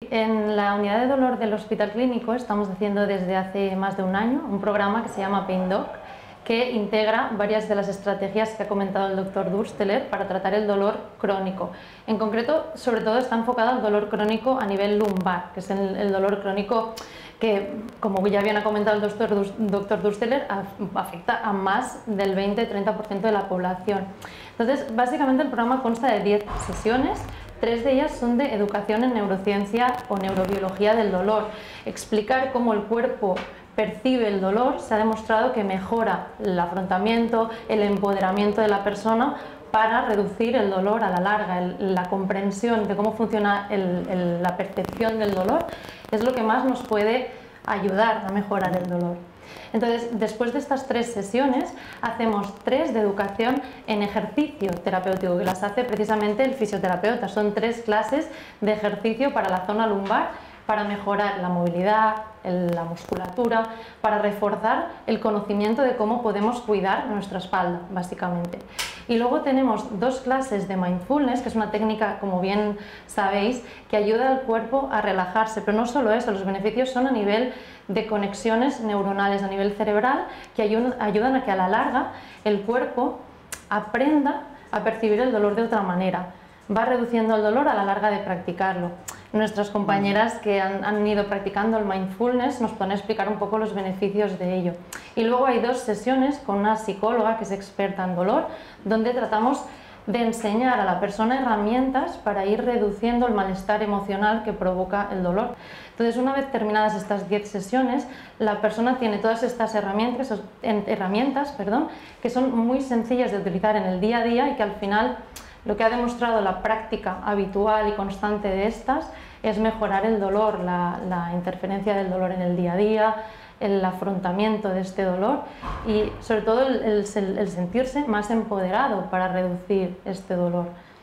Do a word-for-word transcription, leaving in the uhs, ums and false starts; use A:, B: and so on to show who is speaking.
A: En la unidad de dolor del Hospital Clínico estamos haciendo desde hace más de un año un programa que se llama Pain Doc, que integra varias de las estrategias que ha comentado el doctor Dursteler para tratar el dolor crónico. En concreto, sobre todo está enfocado al dolor crónico a nivel lumbar, que es el, el dolor crónico que, como ya bien ha comentado el doctor, doctor Dursteler, afecta a más del veinte a treinta por ciento de la población. Entonces, básicamente el programa consta de diez sesiones. Tres de ellas son de educación en neurociencia o neurobiología del dolor. Explicar cómo el cuerpo percibe el dolor. Se ha demostrado que mejora el afrontamiento, el empoderamiento de la persona para reducir el dolor a la larga. El, la comprensión de cómo funciona el, el, la percepción del dolor es lo que más nos puede ayudar a mejorar el dolor. Entonces, después de estas tres sesiones, hacemos tres de educación en ejercicio terapéutico, que las hace precisamente el fisioterapeuta. Son tres clases de ejercicio para la zona lumbar, para mejorar la movilidad, la musculatura, para reforzar el conocimiento de cómo podemos cuidar nuestra espalda, básicamente. Y luego tenemos dos clases de mindfulness, que es una técnica, como bien sabéis, que ayuda al cuerpo a relajarse, pero no solo eso, los beneficios son a nivel de conexiones neuronales, a nivel cerebral, que ayudan a que a la larga el cuerpo aprenda a percibir el dolor de otra manera. Va reduciendo el dolor a la larga de practicarlo. Nuestras compañeras que han, han ido practicando el mindfulness nos pueden explicar un poco los beneficios de ello. Y luego hay dos sesiones con una psicóloga que es experta en dolor, donde tratamos de enseñar a la persona herramientas para ir reduciendo el malestar emocional que provoca el dolor. Entonces, una vez terminadas estas diez sesiones, la persona tiene todas estas herramientas, herramientas perdón, que son muy sencillas de utilizar en el día a día y que al final lo que ha demostrado la práctica habitual y constante de estas es mejorar el dolor, la, la interferencia del dolor en el día a día, el afrontamiento de este dolor y sobre todo el, el, el sentirse más empoderado para reducir este dolor.